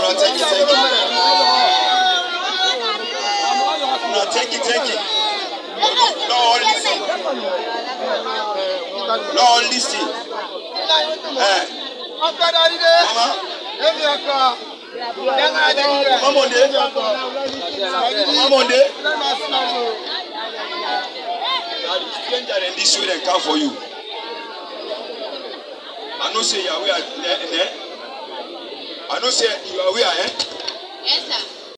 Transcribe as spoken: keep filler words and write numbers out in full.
No, take it, take it. No, take it, take it. No, listen. No, listen. Eh. Mama. Mamonde. Mamonde. Stranger in this way and come for you. I know say you are aware. I know say you are aware, eh? Yes, sir.